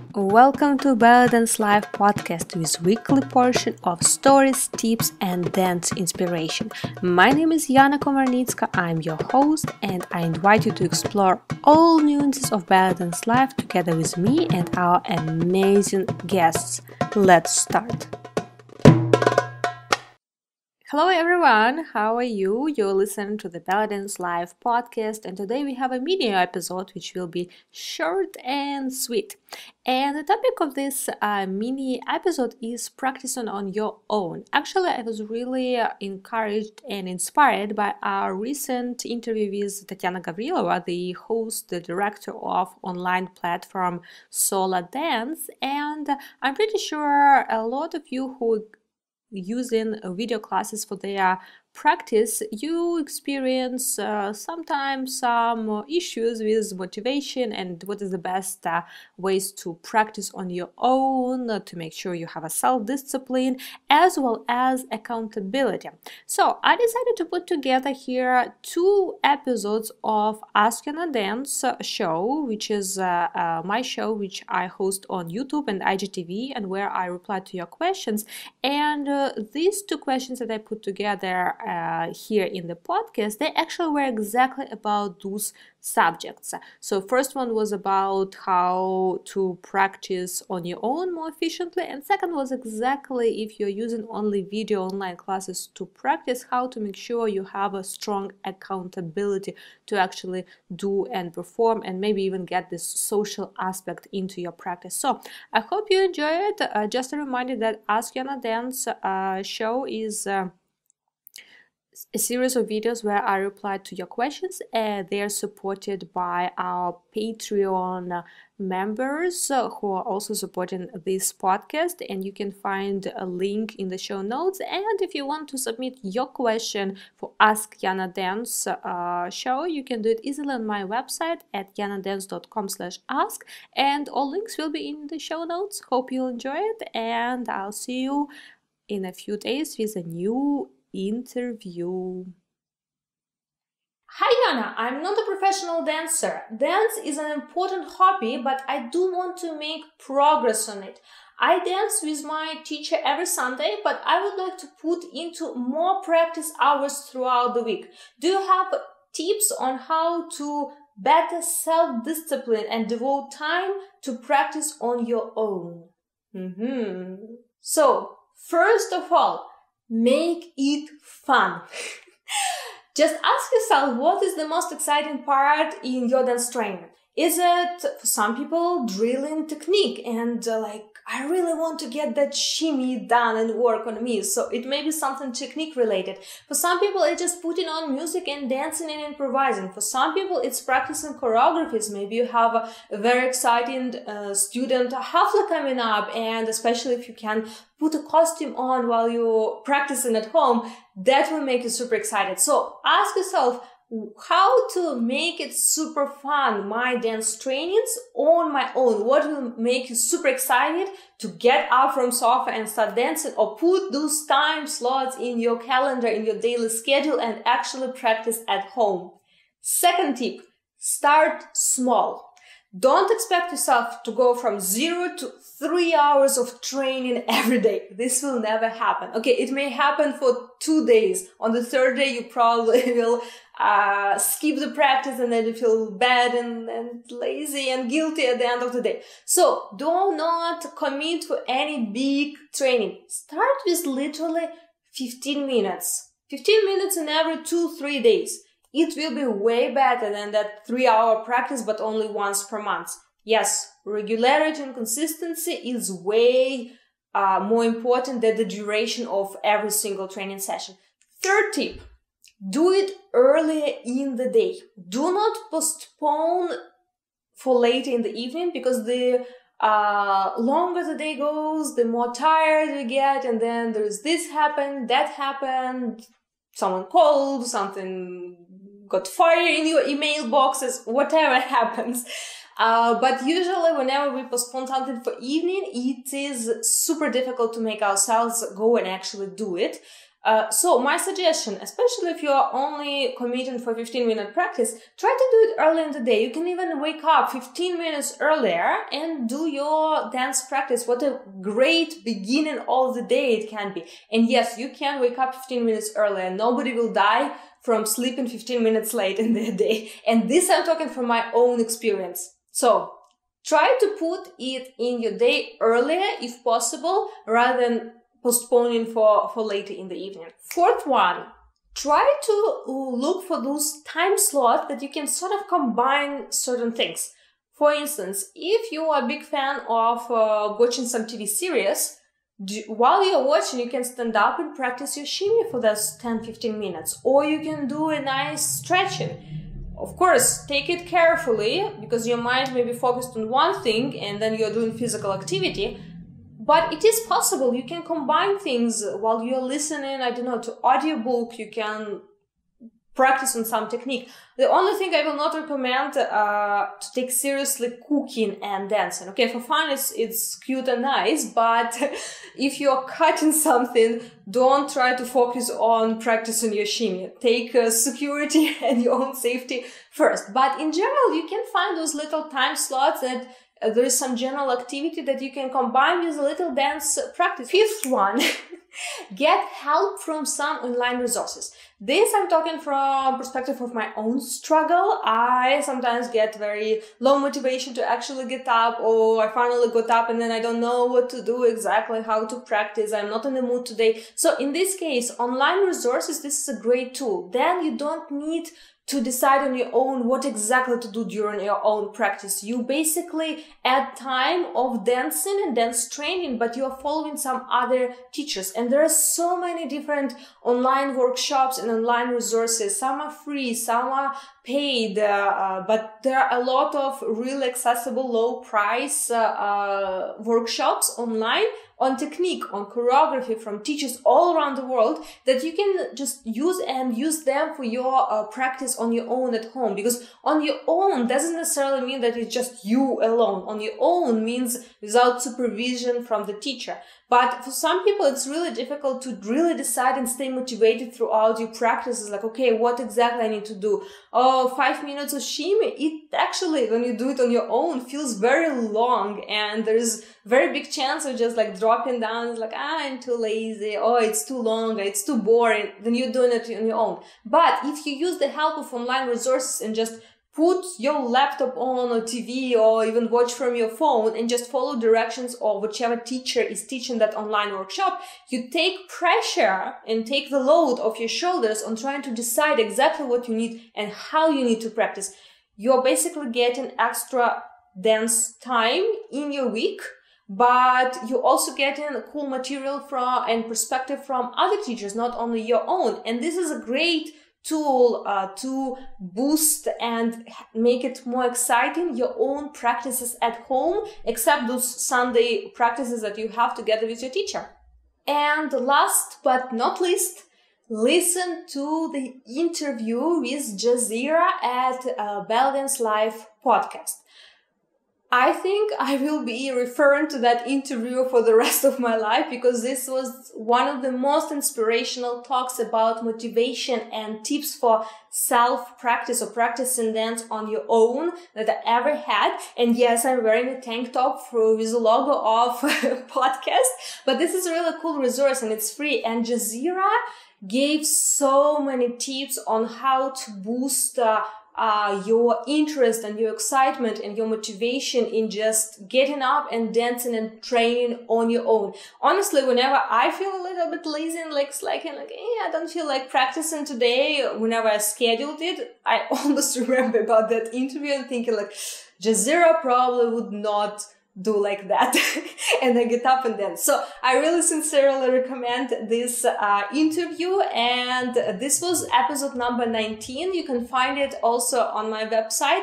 Welcome to ASKianaDANCE Live podcast with weekly portion of stories, tips and dance inspiration. My name is Iana Komarnytska, I'm your host and I invite you to explore all nuances of ASKianaDANCE Live together with me and our amazing guests. Let's start! Hello everyone, how are you? You're listening to the ASKianaDANCE Live podcast and today we have a mini episode which will be short and sweet. And the topic of this mini episode is practicing on your own. Actually, I was really encouraged and inspired by our recent interview with Tatiana Gavrilova, the host, the director of online platform ASKianaDANCE. And I'm pretty sure a lot of you who using video classes for their practice, you experience sometimes some issues with motivation and what is the best ways to practice on your own to make sure you have a self-discipline as well as accountability. So I decided to put together here 2 episodes of ASKianaDANCE show, which is my show which I host on YouTube and IGTV and where I reply to your questions. And these 2 questions that I put together here in the podcast, they actually were exactly about those subjects. So first one was about how to practice on your own more efficiently, and second was exactly if you're using only video online classes to practice, how to make sure you have a strong accountability to actually do and perform and maybe even get this social aspect into your practice. So I hope you enjoy it. Just a reminder that ASKianaDANCE show is a series of videos where I reply to your questions, and they are supported by our Patreon members who are also supporting this podcast, and you can find a link in the show notes. And if you want to submit your question for ASKianaDANCE show, you can do it easily on my website at ianadance.com/ask, and all links will be in the show notes. Hope you'll enjoy it, and I'll see you in a few days with a new interview. Hi Iana, I'm not a professional dancer. Dance is an important hobby, but I do want to make progress on it. I dance with my teacher every Sunday, but I would like to put into more practice hours throughout the week. Do you have tips on how to better self-discipline and devote time to practice on your own? So, first of all, make it fun. Just ask yourself, what is the most exciting part in your dance training? Is it, for some people, drilling technique and I really want to get that shimmy done and work on me, so it may be something technique related. For some people, it's just putting on music and dancing and improvising. For some people, it's practicing choreographies. Maybe you have a very exciting student hafla coming up, and especially if you can put a costume on while you're practicing at home, that will make you super excited. So ask yourself, how to make it super fun, my dance trainings on my own. What will make you super excited to get up from sofa and start dancing, or put those time slots in your calendar, in your daily schedule, and actually practice at home. Second tip, start small. Don't expect yourself to go from 0 to 3 hours of training every day. This will never happen. Okay, it may happen for 2 days. On the 3rd day, you probably will skip the practice and then you feel bad and lazy and guilty at the end of the day. So do not commit to any big training. Start with literally 15 minutes. 15 minutes in every 2-3 days. It will be way better than that 3-hour practice, but only once per month. Yes, regularity and consistency is way more important than the duration of every single training session. Third tip, do it earlier in the day. Do not postpone for later in the evening, because the longer the day goes, the more tired you get, and then there's this happened, that happened, someone called, something got fire in your email boxes, whatever happens. But usually whenever we postpone something for evening, it is super difficult to make ourselves go and actually do it. So my suggestion, especially if you are only committing for 15-minute practice, try to do it early in the day. You can even wake up 15 minutes earlier and do your dance practice. What a great beginning of the day it can be. And yes, you can wake up 15 minutes earlier. Nobody will die from sleeping 15 minutes late in their day. And this I'm talking from my own experience. So try to put it in your day earlier if possible, rather than postponing for later in the evening. Fourth one, try to look for those time slots that you can sort of combine certain things. For instance, if you are a big fan of watching some TV series, while you're watching, you can stand up and practice your shimmy for those 10-15 minutes, or you can do a nice stretching. Of course, take it carefully, because your mind may be focused on one thing and then you're doing physical activity. But it is possible. You can combine things while you're listening, I don't know, to audiobook. You can practice on some technique. The only thing I will not recommend to take seriously cooking and dancing. Okay, for fun, it's cute and nice, but if you're cutting something, don't try to focus on practicing your shimmy. Take security and your own safety first. But in general, you can find those little time slots that there is some general activity that you can combine with a little dance practice. Fifth one, get help from some online resources. This I'm talking from perspective of my own struggle. I sometimes get very low motivation to actually get up, or I finally got up and then I don't know what to do exactly, how to practice. I'm not in the mood today. So in this case, online resources, this is a great tool. Then you don't need to decide on your own what exactly to do during your own practice. You basically add time of dancing and dance training, but you are following some other teachers. And there are so many different online workshops and online resources. Some are free, some are paid, but there are a lot of really accessible, low price workshops online on technique, on choreography from teachers all around the world that you can just use them for your practice on your own at home. Because on your own doesn't necessarily mean that it's just you alone. On your own means without supervision from the teacher. But for some people, it's really difficult to really decide and stay motivated throughout your practices. Like, okay, what exactly I need to do? Oh, 5 minutes of shimmy. It actually, when you do it on your own, feels very long. And there's very big chance of just like dropping down. It's like, I'm too lazy. Oh, it's too long. It's too boring. Then you're doing it on your own. But if you use the help of online resources and just put your laptop on or TV or even watch from your phone and just follow directions of whichever teacher is teaching that online workshop, you take pressure and take the load off your shoulders on trying to decide exactly what you need and how you need to practice. You're basically getting extra dance time in your week, but you're also getting cool material from and perspective from other teachers, not only your own. And this is a great tool to boost and make it more exciting your own practices at home, except those Sunday practices that you have together with your teacher. And last but not least, listen to the interview with Jazeera at Belly Dance Live podcast. I think I will be referring to that interview for the rest of my life, because this was one of the most inspirational talks about motivation and tips for self-practice or practicing dance on your own that I ever had. And yes, I'm wearing a tank top with a logo of podcast, but this is a really cool resource and it's free. And Jazeera gave so many tips on how to boost your interest and your excitement and your motivation in just getting up and dancing and training on your own. Honestly, whenever I feel a little bit lazy and like slacking, like, I don't feel like practicing today, whenever I scheduled it, I almost remember about that interview and thinking like, Jazeera probably would not do like that. And I get up and dance. So I really sincerely recommend this interview. And this was episode number 19. You can find it also on my website,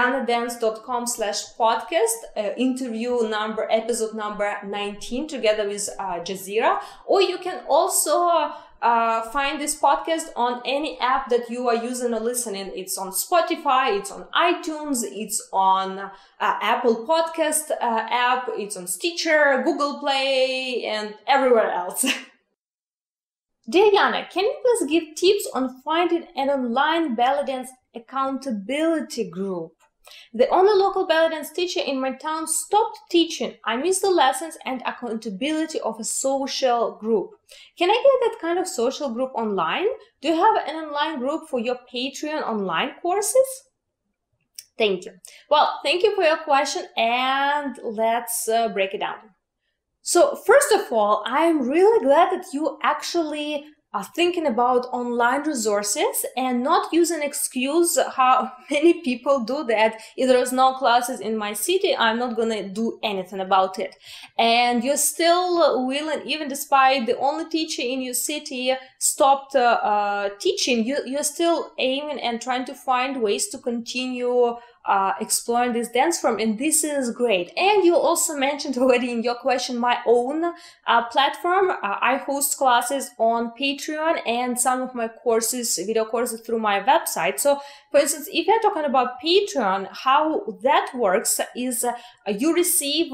ianadance.com/podcast, episode number 19 together with Jazeera. Or you can also find this podcast on any app that you are using or listening. It's on Spotify, it's on iTunes, it's on Apple Podcast app, it's on Stitcher, Google Play, and everywhere else. Dear Iana, can you please give tips on finding an online belly dance accountability group? The only local belly dance teacher in my town stopped teaching. I missed the lessons and accountability of a social group. Can I get that kind of social group online? Do you have an online group for your Patreon online courses? Thank you. Well, thank you for your question, and let's break it down. So first of all, I'm really glad that you actually are thinking about online resources and not use an excuse how many people do that. If there's no classes in my city, I'm not gonna do anything about it. And you're still willing, even despite the only teacher in your city stopped teaching, you're still aiming and trying to find ways to continue exploring this dance form, and this is great. And you also mentioned already in your question my own platform. I host classes on Patreon and some of my courses, video courses, through my website. So for instance, if you're talking about Patreon, how that works is you receive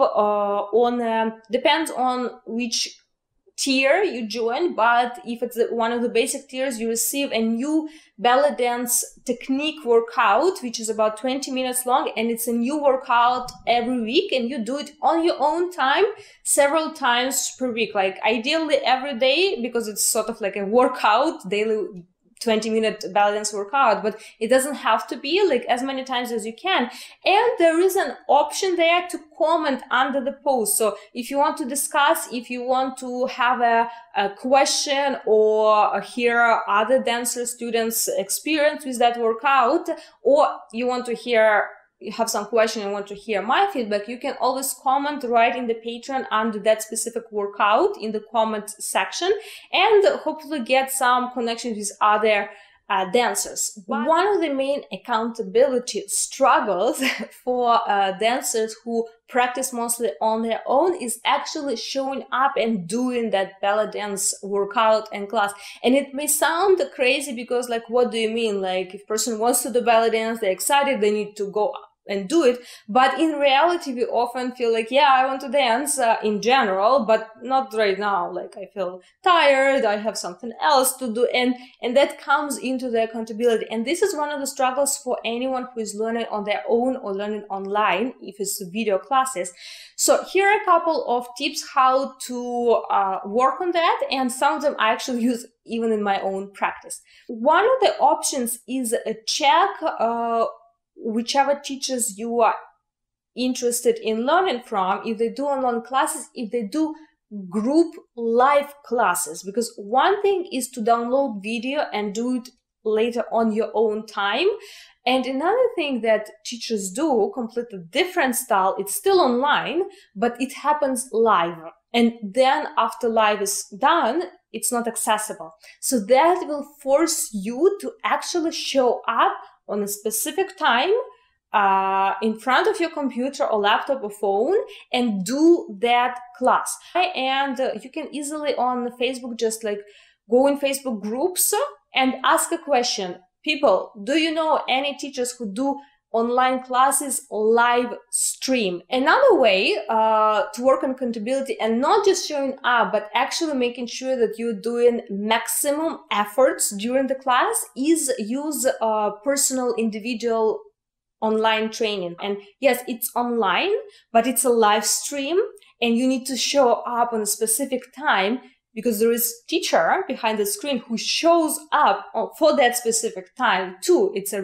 depends on which tier you join, but if it's one of the basic tiers, you receive a new belly dance technique workout, which is about 20 minutes long, and it's a new workout every week, and you do it on your own time several times per week, like ideally every day, because it's sort of like a workout, daily 20-minute belly dance workout, but it doesn't have to be, like, as many times as you can. And there is an option there to comment under the post. So if you want to discuss, if you want to have a question or hear other dancer students' experience with that workout, or you want to hear, you have some question and want to hear my feedback, you can always comment right in the Patreon under that specific workout in the comment section, and hopefully get some connections with other dancers. One of the main accountability struggles for dancers who practice mostly on their own is actually showing up and doing that belly dance workout and class. And it may sound crazy because, like, what do you mean? Like, if a person wants to do belly dance, they're excited, they need to go and do it. But in reality, we often feel like, yeah, I want to dance in general, but not right now. Like, I feel tired, I have something else to do. And that comes into the accountability. And this is one of the struggles for anyone who is learning on their own or learning online, if it's video classes. So here are a couple of tips how to work on that. And some of them I actually use even in my own practice. One of the options is a check whichever teachers you are interested in learning from, if they do online classes, if they do group live classes. Because one thing is to download video and do it later on your own time. And another thing that teachers do, completely different style, it's still online, but it happens live. And then after live is done, it's not accessible. So that will force you to actually show up on a specific time in front of your computer or laptop or phone and do that class. And you can easily on Facebook just like go in Facebook groups and ask a question. People, do you know any teachers who do online classes live stream? Another way to work on accountability and not just showing up, but actually making sure that you're doing maximum efforts during the class is use personal individual online training. And yes, it's online, but it's a live stream and you need to show up on a specific time because there is a teacher behind the screen who shows up for that specific time too. It's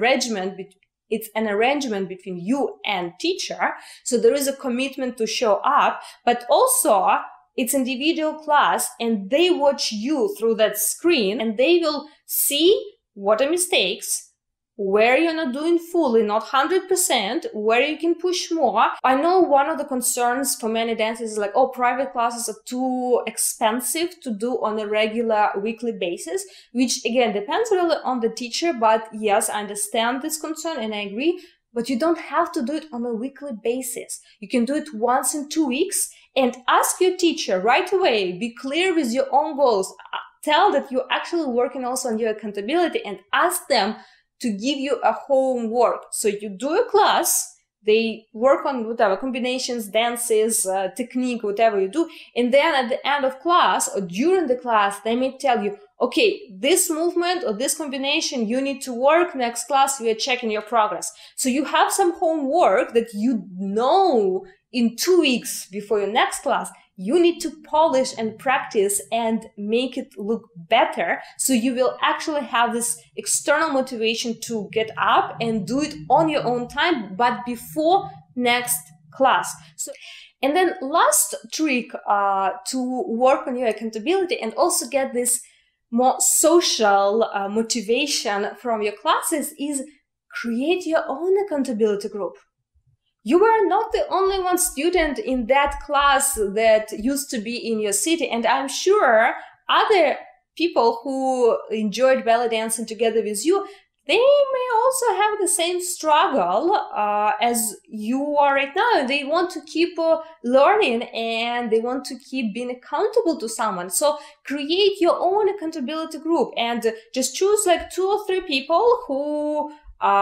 an arrangement between you and teacher. So there is a commitment to show up, but also it's individual class and they watch you through that screen and they will see what are mistakes, where you're not doing fully, not 100%, where you can push more. I know one of the concerns for many dancers is like, oh, private classes are too expensive to do on a regular weekly basis, which again depends really on the teacher. But yes, I understand this concern and I agree, but you don't have to do it on a weekly basis. You can do it once in 2 weeks and ask your teacher right away, be clear with your own goals, tell that you're actually working also on your accountability and ask them to give you a homework. So you do a class, they work on whatever combinations, dances, technique, whatever you do. And then at the end of class or during the class, they may tell you, okay, this movement or this combination you need to work. Next class, we are checking your progress. So you have some homework that you know in 2 weeks before your next class, you need to polish and practice and make it look better. So you will actually have this external motivation to get up and do it on your own time, but before next class. So, and then last trick to work on your accountability and also get this more social motivation from your classes is create your own accountability group. You were not the only one student in that class that used to be in your city, and I'm sure other people who enjoyed belly dancing together with you, they may also have the same struggle as you are right now. They want to keep learning and they want to keep being accountable to someone. So create your own accountability group and just choose like 2 or 3 people who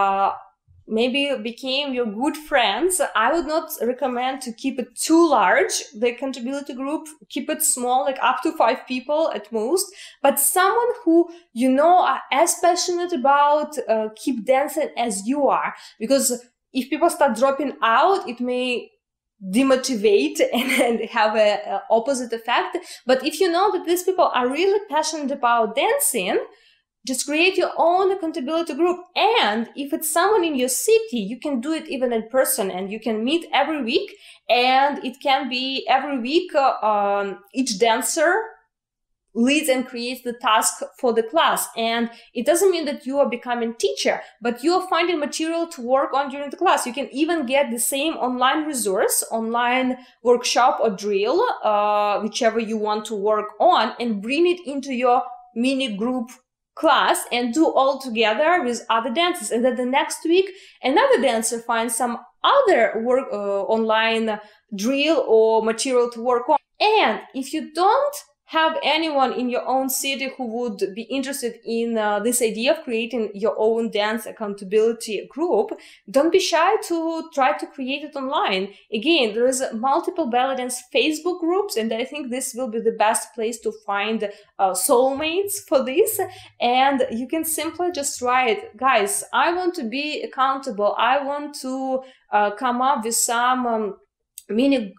maybe became your good friends. I would not recommend to keep it too large, the accountability group. Keep it small, like up to 5 people at most. But someone who you know are as passionate about keep dancing as you are. Because if people start dropping out, it may demotivate and have a opposite effect. But if you know that these people are really passionate about dancing, just create your own accountability group. And if it's someone in your city, you can do it even in person and you can meet every week. And it can be every week, each dancer leads and creates the task for the class. And it doesn't mean that you are becoming teacher, but you are finding material to work on during the class. You can even get the same online resource, online workshop or drill, whichever you want to work on, and bring it into your mini group class and do all together with other dancers. And then the next week, another dancer finds some other work, online drill or material to work on. And if you don't have anyone in your own city who would be interested in this idea of creating your own dance accountability group, don't be shy to try to create it online. Again, there is multiple belly dance Facebook groups, and I think this will be the best place to find soulmates for this. And you can simply just write, guys, I want to be accountable. I want to come up with some mini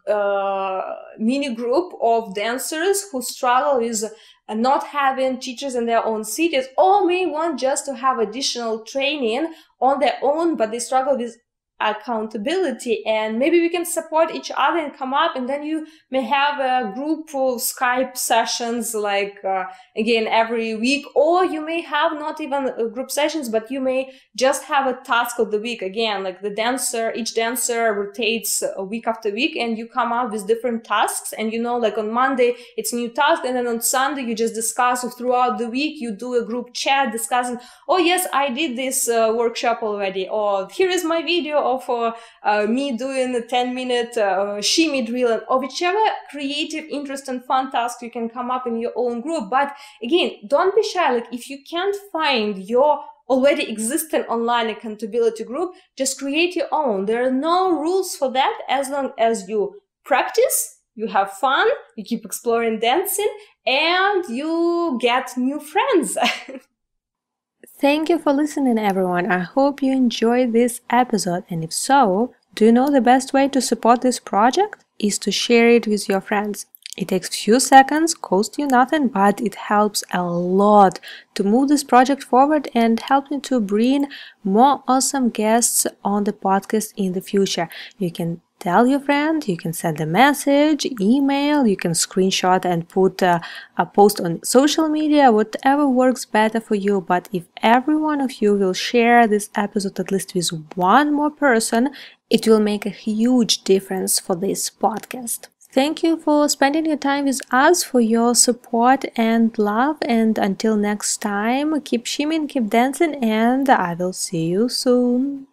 group of dancers who struggle with not having teachers in their own cities, or may want just to have additional training on their own, but they struggle with accountability. And maybe we can support each other and come up, and then you may have a group of Skype sessions like again every week, or you may have not even group sessions, but you may just have a task of the week. Again, like each dancer rotates week after week, and you come up with different tasks. And you know, like on Monday it's new task, and then on Sunday you just discuss throughout the week. You do a group chat discussing, oh yes, I did this workshop already, or here is my video of me doing a 10-minute shimmy drill, or whichever creative, interesting, fun task you can come up in your own group. But again, don't be shy. Like if you can't find your already existing online accountability group, just create your own. There are no rules for that, as long as you practice, you have fun, you keep exploring dancing, and you get new friends. Thank you for listening, everyone. I hope you enjoyed this episode, and if so, do you know the best way to support this project is to share it with your friends. It takes few seconds, costs you nothing, but it helps a lot to move this project forward and help me to bring more awesome guests on the podcast in the future. You can tell your friend, you can send a message, email, you can screenshot and put a post on social media, whatever works better for you. But if every one of you will share this episode at least with one more person, it will make a huge difference for this podcast. Thank you for spending your time with us, for your support and love. And until next time, keep shimmying, keep dancing, and I will see you soon.